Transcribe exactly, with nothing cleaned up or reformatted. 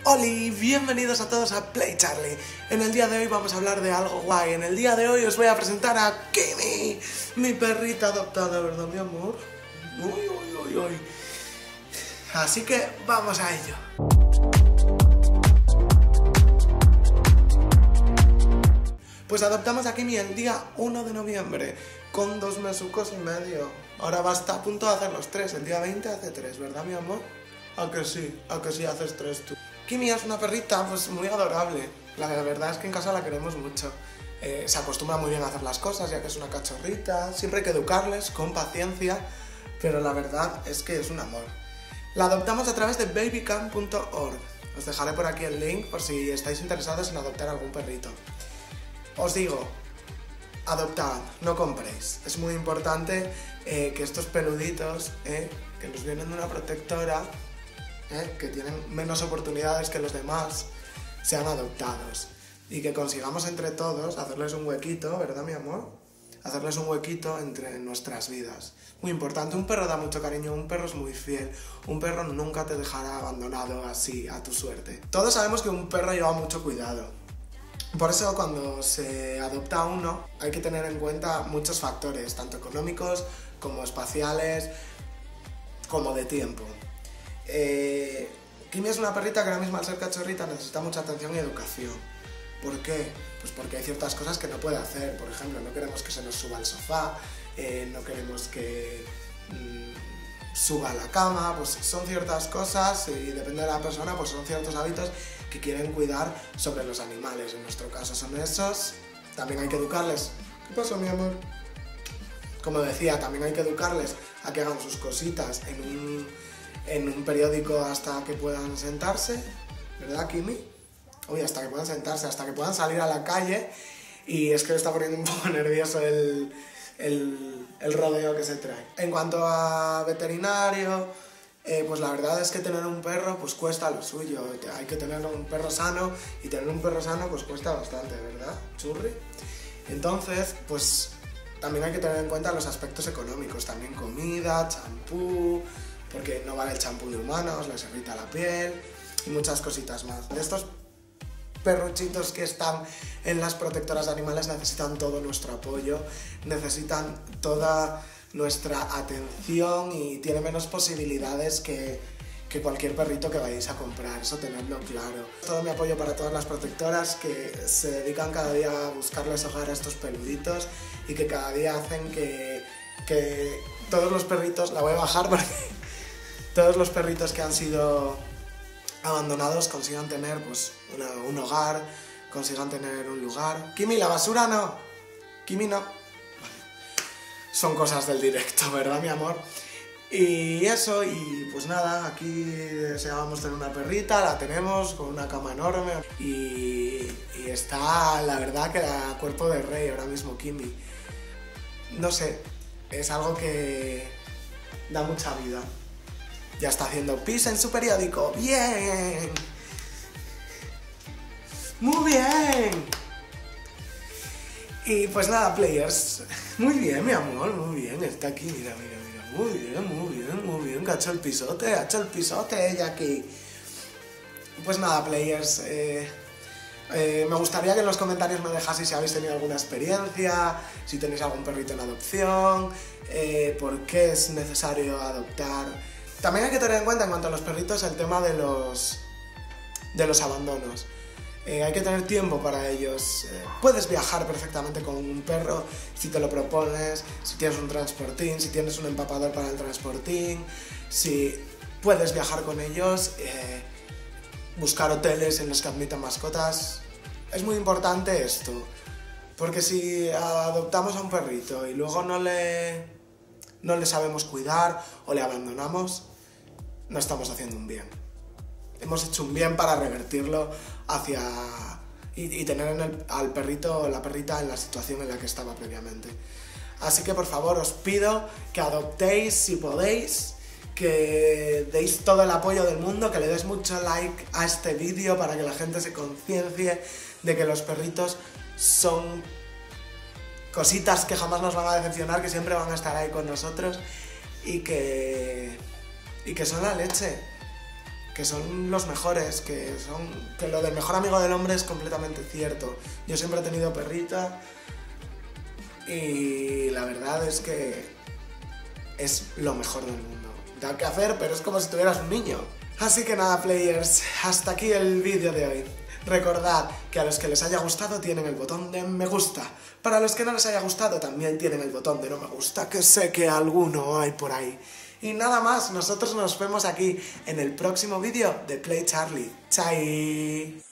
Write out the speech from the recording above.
Oli, bienvenidos a todos a Play Charlie. En el día de hoy vamos a hablar de algo guay. En el día de hoy os voy a presentar a Kimi, mi perrita adoptada, ¿verdad, mi amor? Uy, uy, uy, uy. Así que vamos a ello. Pues adoptamos a Kimi el día uno de noviembre, con dos mesucos y medio. Ahora va a estar a punto de hacer los tres, el día veinte hace tres, ¿verdad, mi amor? ¿A que sí? ¿A que sí haces tres tú? Kimi es una perrita pues muy adorable. La verdad es que en casa la queremos mucho. Eh, se acostumbra muy bien a hacer las cosas, ya que es una cachorrita. Siempre hay que educarles con paciencia, pero la verdad es que es un amor. La adoptamos a través de babycam punto org. Os dejaré por aquí el link por si estáis interesados en adoptar algún perrito. Os digo, adoptad, no compréis. Es muy importante eh, que estos peluditos, eh, que nos vienen de una protectora, eh, que tienen menos oportunidades que los demás, sean adoptados. Y que consigamos entre todos hacerles un huequito, ¿verdad, mi amor? Hacerles un huequito entre nuestras vidas. Muy importante, un perro da mucho cariño, un perro es muy fiel, un perro nunca te dejará abandonado así, a tu suerte. Todos sabemos que un perro lleva mucho cuidado. Por eso cuando se adopta uno hay que tener en cuenta muchos factores, tanto económicos como espaciales, como de tiempo. Eh, Kimi es una perrita que ahora mismo al ser cachorrita necesita mucha atención y educación. ¿Por qué? Pues porque hay ciertas cosas que no puede hacer. Por ejemplo, no queremos que se nos suba al sofá, eh, no queremos que mmm, suba a la cama, pues son ciertas cosas y depende de la persona, pues son ciertos hábitos que quieren cuidar sobre los animales. En nuestro caso son esos. También hay que educarles. ¿Qué pasa, mi amor? Como decía, también hay que educarles a que hagan sus cositas en un, en un periódico hasta que puedan sentarse, ¿verdad, Kimi? Uy, hasta que puedan sentarse, hasta que puedan salir a la calle. Y es que me está poniendo un poco nervioso el, el, el rodeo que se trae. En cuanto a veterinario, eh, pues la verdad es que tener un perro pues cuesta lo suyo. Hay que tener un perro sano y tener un perro sano pues cuesta bastante, ¿verdad, churri? Entonces, pues también hay que tener en cuenta los aspectos económicos, también comida, champú, porque no vale el champú de humanos, les irrita la piel y muchas cositas más. Estos perruchitos que están en las protectoras de animales necesitan todo nuestro apoyo, necesitan toda nuestra atención y tienen menos posibilidades que, que cualquier perrito que vayáis a comprar, eso tenedlo claro. Todo mi apoyo para todas las protectoras que se dedican cada día a buscarles hogar a estos peluditos y que cada día hacen que, que todos los perritos, la voy a bajar porque todos los perritos que han sido abandonados consigan tener pues una, un hogar, consigan tener un lugar. Kimi, la basura no. Kimi no. Son cosas del directo, ¿verdad, mi amor? Y eso, y pues nada, aquí deseábamos tener una perrita, la tenemos con una cama enorme y, y está, la verdad, que da cuerpo de rey ahora mismo Kimi. No sé, es algo que da mucha vida. Ya está haciendo pis en su periódico. ¡Bien! ¡Muy bien! Y pues nada, players. Muy bien, mi amor, muy bien. Está aquí, mira, mira, mira. Muy bien, muy bien, muy bien. Que ha hecho el pisote, ha hecho el pisote ella aquí. Pues nada, players. Eh, eh, me gustaría que en los comentarios me dejaseis si habéis tenido alguna experiencia, si tenéis algún perrito en adopción, eh, por qué es necesario adoptar. También hay que tener en cuenta en cuanto a los perritos el tema de los, de los abandonos. Eh, hay que tener tiempo para ellos. Eh, puedes viajar perfectamente con un perro si te lo propones, si tienes un transportín, si tienes un empapador para el transportín, si puedes viajar con ellos, eh, buscar hoteles en los que admitan mascotas. Es muy importante esto, porque si adoptamos a un perrito y luego no le, no le sabemos cuidar o le abandonamos, no estamos haciendo un bien. Hemos hecho un bien para revertirlo hacia y, y tener en el, al perrito o la perrita en la situación en la que estaba previamente. Así que por favor os pido que adoptéis si podéis, que deis todo el apoyo del mundo, que le des mucho like a este vídeo para que la gente se conciencie de que los perritos son cositas que jamás nos van a decepcionar, que siempre van a estar ahí con nosotros y que, y que son la leche. que son los mejores, que, son, que lo del mejor amigo del hombre es completamente cierto. Yo siempre he tenido perrita y la verdad es que es lo mejor del mundo. Da que hacer, pero es como si tuvieras un niño. Así que nada, players, hasta aquí el vídeo de hoy. Recordad que a los que les haya gustado tienen el botón de me gusta. Para los que no les haya gustado también tienen el botón de no me gusta, que sé que alguno hay por ahí. Y nada más, nosotros nos vemos aquí en el próximo vídeo de Play Charlie. ¡Chai!